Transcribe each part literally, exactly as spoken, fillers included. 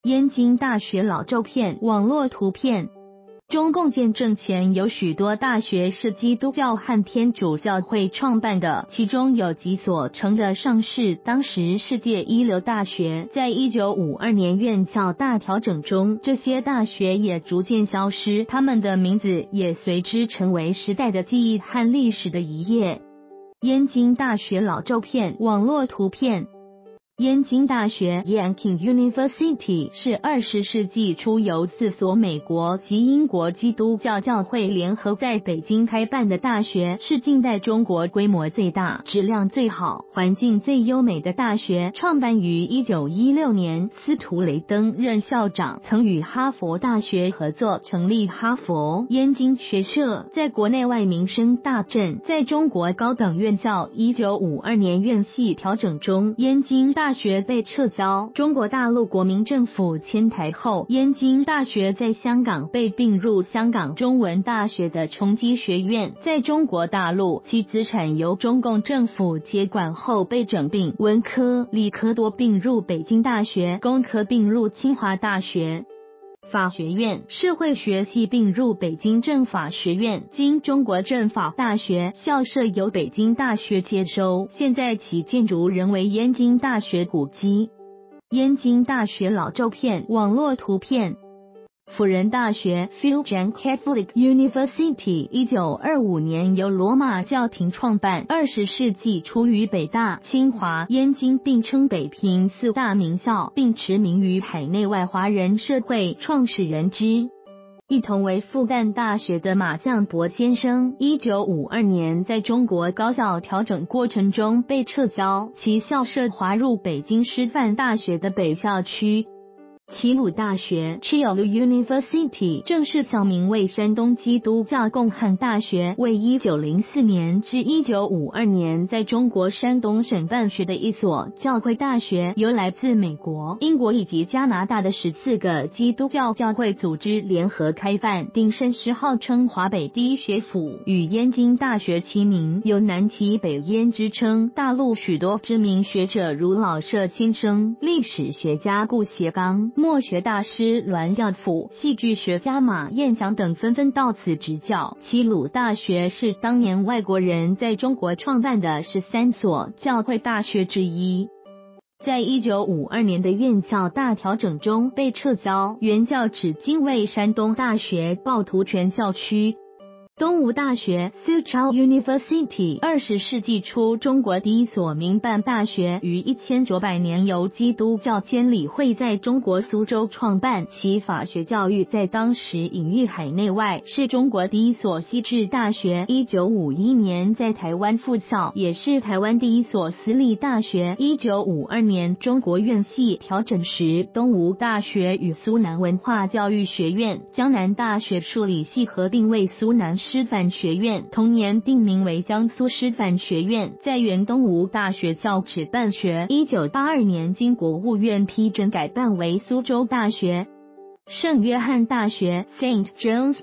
燕京大学老照片网络图片。中共建政前有许多大学是基督教和天主教会创办的，其中有几所称得上是当时世界一流大学。在一九五二年院校大调整中，这些大学也逐渐消失，他们的名字也随之成为时代的记忆和历史的一页。燕京大学老照片网络图片。燕京大学 Yanqing University 是二十世纪初由四所美国及英国基督教教会联合在北京开办的大学，是近代中国规模最大、质量最好、环境最优美的大学。创办于一九一六年，司徒雷登任校长，曾与哈佛大学合作成立哈佛燕京学社，在国内外名声大振。在中国高等院校一九五二年院系调整中，燕京大大学被撤销。中国大陆国民政府迁台后，燕京大学在香港被并入香港中文大学的崇基学院。在中国大陆，其资产由中共政府接管后被整并，文科、理科多并入北京大学，工科并入清华大学。法学院、社会学系并入北京政法学院，经中国政法大学校舍由北京大学接收，现在其建筑仍为燕京大学古迹。燕京大学老照片网络图片。辅仁大学 Fujian Catholic University 一九二五年由罗马教廷创办，二十世纪初与北大、清华、燕京并称北平四大名校，并驰名于海内外华人社会创始人之一同为复旦大学的马相伯先生，一九五二年在中国高校调整过程中被撤销，其校舍划入北京师范大学的北校区。齐鲁大学 Chilu University 正式校名为山东基督教共汉大学，为一九零四年至一九五二年在中国山东省办学的一所教会大学，由来自美国、英国以及加拿大的十四个基督教教会组织联合开办，并甚时号称华北第一学府，与燕京大学齐名，有南齐北燕之称。大陆许多知名学者如老舍先生、历史学家顾颉刚、墨学大师栾耀甫、戏剧学家马彦祥等纷纷到此执教。齐鲁大学是当年外国人在中国创办的十三所教会大学之一。在一九五二年的院校大调整中被撤销，原校址今为山东大学趵突泉校区。东吴大学 Suzhou University 二十世纪初中国第一所民办大学，于一千九百年由基督教监理会在中国苏州创办，其法学教育在当时隐喻海内外，是中国第一所西制大学。一九五一年在台湾复校，也是台湾第一所私立大学。一九五二年中国院系调整时，东吴大学与苏南文化教育学院、江南大学数理系合并为苏南师范学院，同年定名为江苏师范学院，在原东吴大学校址办学。一九八二年经国务院批准改办为苏州大学。圣约翰大学 Saint John's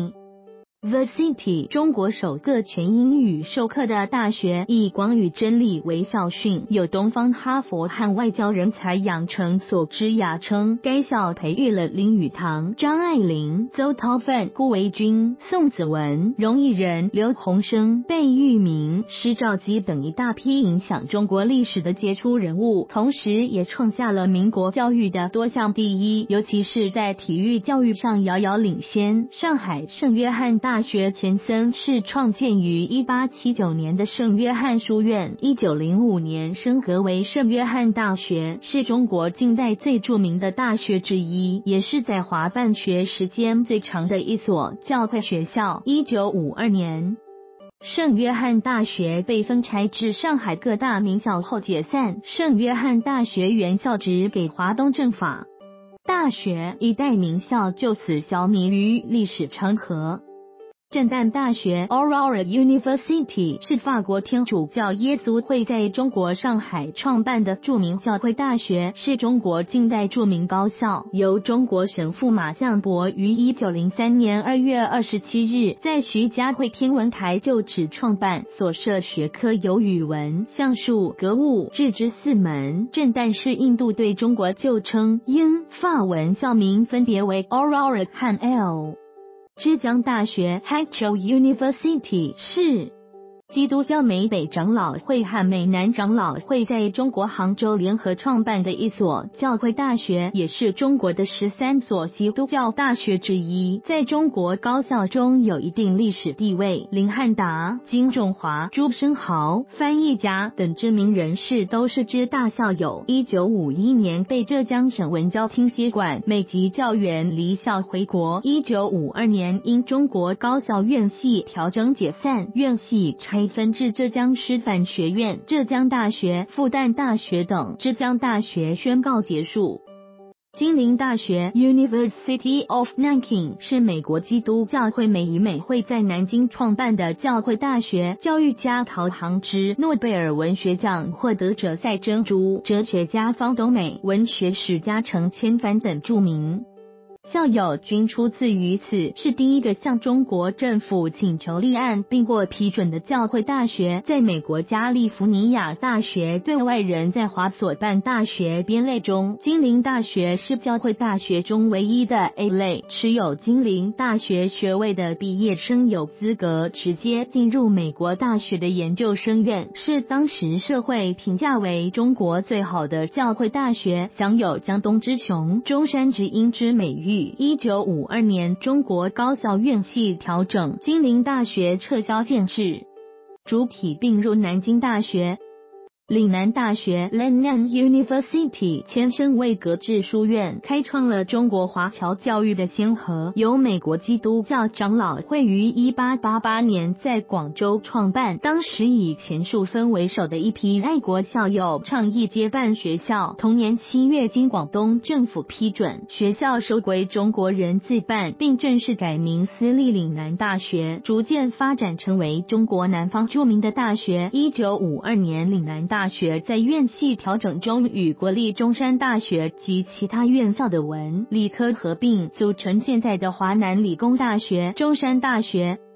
University 中国首个全英语授课的大学，以广与真理为校训，有东方哈佛和外交人才养成所之雅称。该校培育了林语堂、张爱玲、邹韬奋、顾维钧、宋子文、荣毅仁、刘鸿生、贝聿铭、施肇基等一大批影响中国历史的杰出人物，同时也创下了民国教育的多项第一，尤其是在体育教育上遥遥领先。上海圣约翰大学前身是创建于一八七九年的圣约翰书院，一九零五年升格为圣约翰大学，是中国近代最著名的大学之一，也是在华办学时间最长的一所教会学校。一九五二年圣约翰大学被分拆至上海各大名校后解散，圣约翰大学原校址给华东政法大学，一代名校就此消弭于历史长河。 震旦大学 Aurora University 是法国天主教耶稣会在中国上海创办的著名教会大学，是中国近代著名高校，由中国神父马相伯于一九零三年二月二十七日在徐家汇天文台旧址创办，所设学科有语文、象数、格物、致之四门。震旦是印度对中国旧称，英、法文校名分别为 Aurora 和 L。之江大学 Hangzhou University 是基督教美北长老会和美南长老会在中国杭州联合创办的一所教会大学，也是中国的十三所基督教大学之一，在中国高校中有一定历史地位。林汉达、金仲华、朱生豪、翻译家等知名人士都是之大校友。一九五一年被浙江省文教厅接管，美籍教员离校回国。一九五二年因中国高校院系调整解散，院系拆分至浙江师范学院、浙江大学、复旦大学等，浙江大学宣告结束。金陵大学 University of Nanking 是美国基督教会美以美会在南京创办的教会大学，教育家陶行知、诺贝尔文学奖获得者赛珍珠、哲学家方东美、文学史家程千帆等著名校友均出自于此，是第一个向中国政府请求立案并获批准的教会大学。在美国加利福尼亚大学对外人在华所办大学编类中，金陵大学是教会大学中唯一的 A 类，持有金陵大学学位的毕业生有资格直接进入美国大学的研究生院，是当时社会评价为中国最好的教会大学，享有江东之雄、中山之鹰之美誉。一九五二年，中国高校院系调整，金陵大学撤销建制，主体并入南京大学。岭南大学 Lennam University 前身为格致书院，开创了中国华侨教育的先河，由美国基督教长老会于一八八八年在广州创办。当时以钱树芬为首的一批爱国校友倡议接办学校，同年七月经广东政府批准，学校收归中国人自办，并正式改名私立岭南大学，逐渐发展成为中国南方著名的大学。一九五二年，岭南大学在院系调整中与国立中山大学及其他院校的文理科合并，组成现在的华南理工大学、中山大学。